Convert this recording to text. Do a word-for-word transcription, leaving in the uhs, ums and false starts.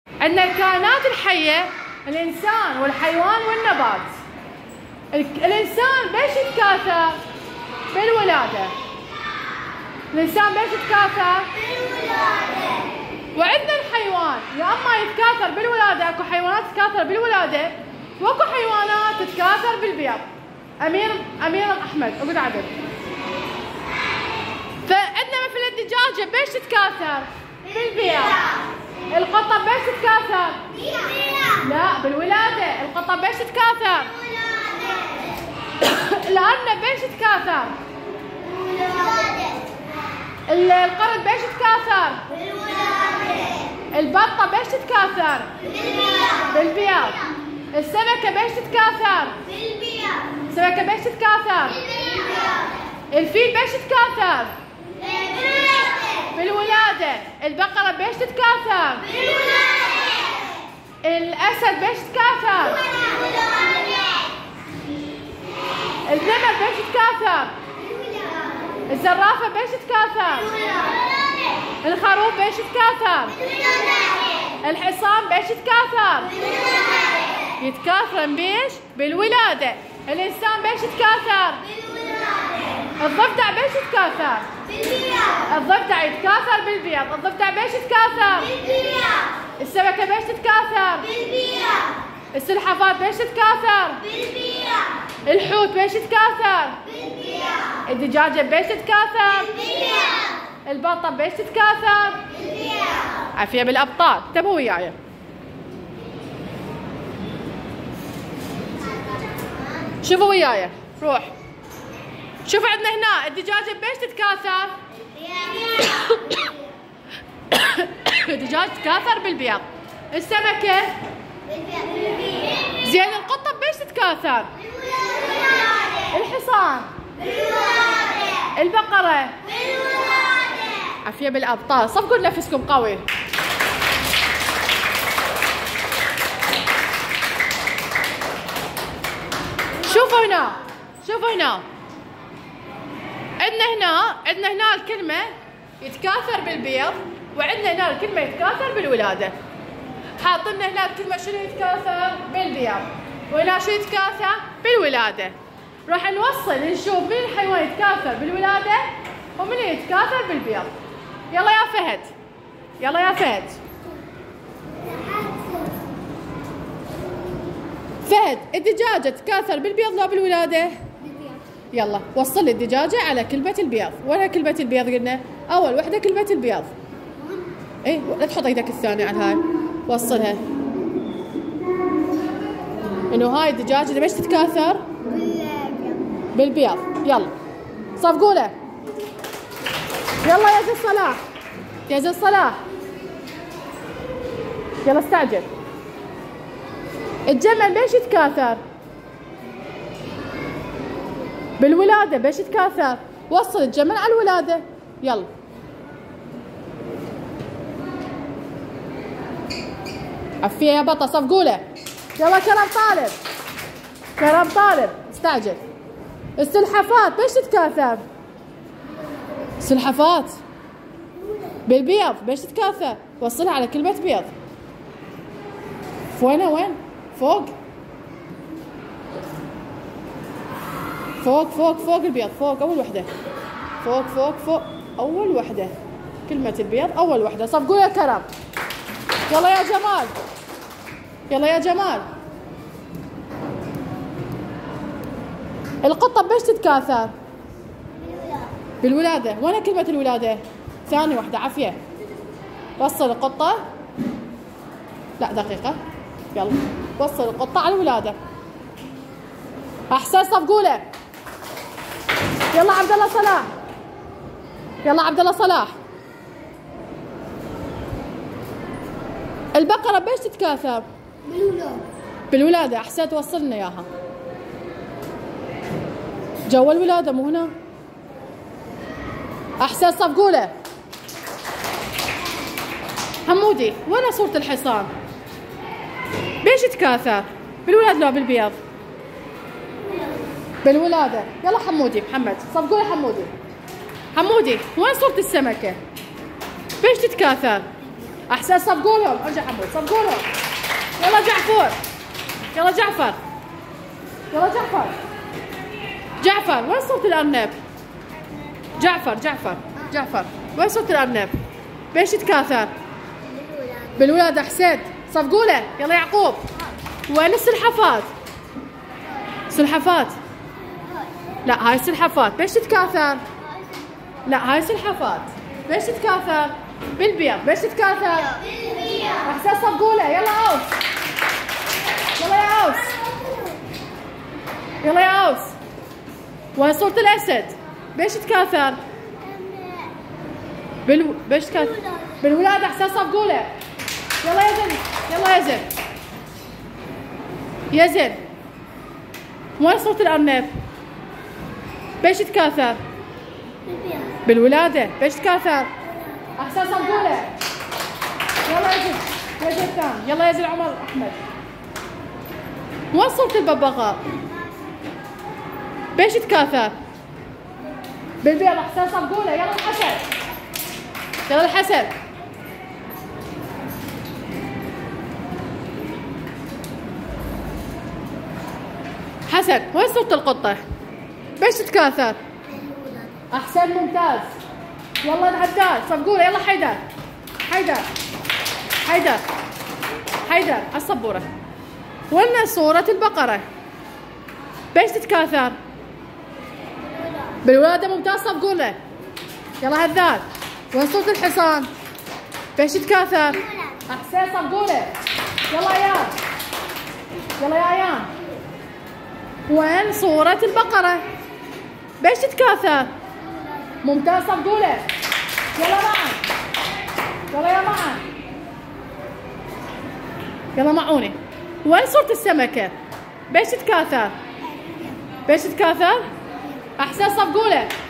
عندنا الكائنات الحية، الإنسان والحيوان والنبات. الإنسان بيش يتكاثر؟ بالولادة. الإنسان بيش يتكاثر؟ بالولادة. وعندنا الحيوان يا اما يتكاثر بالولادة، اكو حيوانات تتكاثر بالولادة، واكو حيوانات تتكاثر بالبيض. أمير أمير أحمد اقعد عدل. فعندنا مثل الدجاجة بيش تتكاثر؟ بالبيض. القطة بيش تتكاثر؟ بالبيض. لا بالولادة. القطة بيش تتكاثر؟ بالولادة. الأرنب بيش تتكاثر؟ بالولادة. القرد بيش تتكاثر؟ بالولادة. البطة بيش تتكاثر؟ بالبيض. بالبيض. السمكة بيش تتكاثر؟ بالبيض. السمكة بيش تتكاثر؟ بالبيض. الفيل بيش تتكاثر؟ بالولادة. بالولادة. البقرة بيش تتكاثر؟ بالولادة. الأسد بيش تتكاثر؟ بالولادة. النمر بيش تتكاثر؟ الزرافة بيش تتكاثر؟ بالولادة. الخروف بيش يتكاثر؟ بالولادة. الحصان بيش يتكاثر؟ بالولادة. يتكاثرن بيش؟ بالولادة. الإنسان بيش يتكاثر؟ بالولادة. الضفدع بيش يتكاثر؟ بالبيض. الضفدع يتكاثر بالبيض. الضفدع بيش يتكاثر؟ بالبيض. السمكة بيش تتكاثر؟ بالبيض. السلحفاة بيش تتكاثر؟ بالبيض. الحوت بيش يتكاثر؟ بالبيض. الدجاجة بيش تتكاثر؟ بالبيض. البطة بيش تتكاثر؟ بالبيض. عافية بالأبطال. انتبهوا وياي. شوفوا وياي روح. شوفوا عندنا هنا الدجاجة بيش تتكاثر؟ الدجاج تتكاثر بالبيض. السمكة؟ بالبيض. زين القطة بيش تتكاثر؟ بالولادة. الحصان؟ بالولادة. البقرة؟ بالولادة. عافية بالأبطال. صفقوا نفسكم قوي. شوفوا هنا، شوفوا هنا. عندنا هنا عندنا هنا الكلمة يتكاثر بالبيض، وعندنا هنا الكلمة يتكاثر بالولادة. حاطين هنا الكلمة شنو يتكاثر؟ بالبيض، وهنا شو يتكاثر؟ بالولادة. راح نوصل نشوف مين الحيوان يتكاثر بالولادة ومين يتكاثر بالبيض. يلا يا فهد، يلا يا فهد. فهد، الدجاجة تتكاثر بالبيض لا بالولادة؟ يلا وصل لي الدجاجة على كلمة البيض. وين كلمة البيض قلنا؟ أول وحدة كلمة البيض. إيه لا تحط ايدك الثانية على هاي. وصلها. إنه هاي الدجاجة ليش تتكاثر؟ بالبيض. يلا صفقوا له. يلا يا زي صلاح، يا زي صلاح. يلا استعجل. الجمل بيش يتكاثر؟ بالولادة. بيش يتكاثر؟ وصل الجمل على الولادة. يلا عفية يا بطة. صفقوا له. يلا كرم طالب، كرم طالب استعجل. السلحفاة بيش تتكاثر؟ السلحفاة بالبيض. بيش تتكاثر؟ وصلها على كلمة بيض. وينها وين؟ فوق فوق فوق فوق البيض. فوق أول وحدة. فوق فوق فوق أول وحدة. كلمة البيض أول وحدة. صفقوا يا كرم. يلا يا جمال، يلا يا جمال. القطة بيش تتكاثر؟ بالولادة. وين كلمة الولادة؟ ثاني وحدة. عافية. وصل القطة. لا دقيقة. يلا وصل القطة على الولادة. أحسن. صفقوا له. يلا عبد الله صلاح، يلا عبد الله صلاح. البقرة بيش تتكاثر؟ بالولادة. بالولادة. أحسن توصلنا إياها. جوا الولادة مو هنا. أحسن. صفقوا له. حمودي وين صورة الحصان؟ بيش يتكاثر؟ بالولادة لا بالبيض؟ بالولادة. يلا حمودي محمد صفقوا له. حمودي، حمودي وين صورة السمكة؟ بيش تتكاثر؟ احسن صفقوا لهم. ارجع حمود صفقوا لهم. يلا جعفر يلا جعفر يلا جعفر جعفر وين صوت الارنب؟ جعفر جعفر جعفر وين صوت الارنب؟ بايش يتكاثر؟ بالولادة. احسنت صفقوا له. يلا يعقوب وين السلحفات؟ سلحفات لا هاي السلحفات بايش تتكاثر؟ لا هاي السلحفات بايش تتكاثر؟ بالبيض. بايش تتكاثر؟ بالبيض. احسن صفقوا له. يلا عوس يلا يا عوس يلا يا عوس وين صورة الاسد؟ بايش تتكاثر؟ بالو... بايش تتكاثر؟ بالولادة. احسن صفقوا له. يلا يا زين يلا يا زين يا زين وين صوت الارنب؟ بايش تكاثر؟ بالبيض. بالولادة. بايش تكاثر؟ احسن صفقوا له. يلا يا زين يا زين ثاني. يلا يا زين عمر احمد وين صوت الببغاء؟ بايش تكاثر؟ بالبيض. احسن صفقوا له. يلا الحسن يلا الحسن حسن وين صوت القطة؟ بايش تتكاثر؟ احسن ممتاز. يلا العداد صفقوا له. يلا حيدر حيدر حيدر حيدر على السبورة. وين صورة البقرة؟ بايش تتكاثر؟ بالولادة. ممتاز صفقوا له. يلا هذاد وين صوت الحصان؟ بايش تتكاثر؟ احسن صفقوا له. يلا ايان يلا يا ايان وين صورة البقرة؟ بايش تتكاثر؟ ممتاز صفقوا له. يلا معا يلا يا معا يلا معوني. وين صورة السمكة؟ بايش تتكاثر؟ بايش تتكاثر؟ احسن صفقوا له.